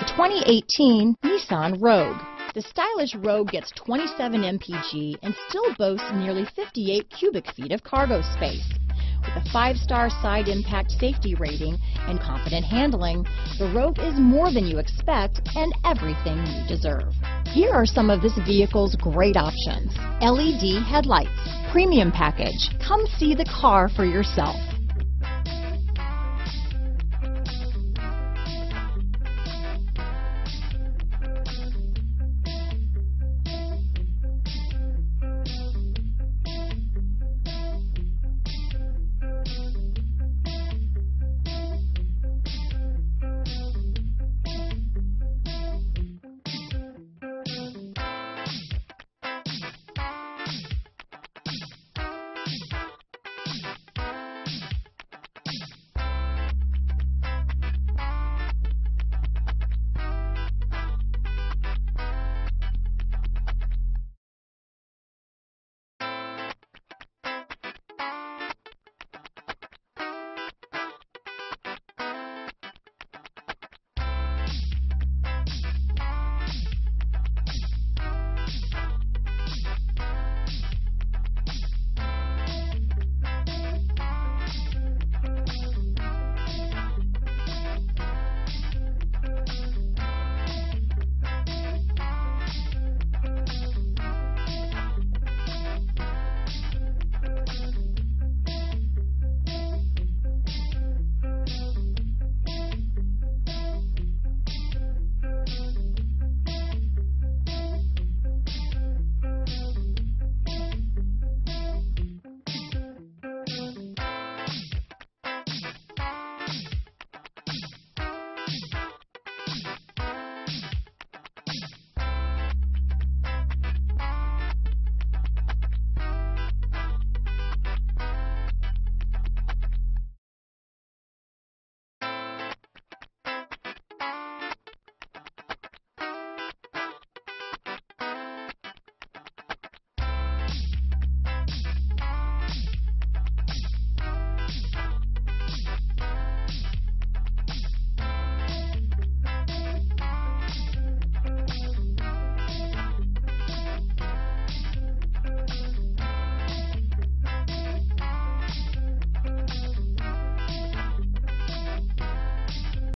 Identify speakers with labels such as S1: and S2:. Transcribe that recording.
S1: The 2018 Nissan Rogue. The stylish Rogue gets 27 mpg and still boasts nearly 58 cubic feet of cargo space. With a 5-star side impact safety rating and confident handling, the Rogue is more than you expect and everything you deserve. Here are some of this vehicle's great options: LED headlights, premium package. Come see the car for yourself.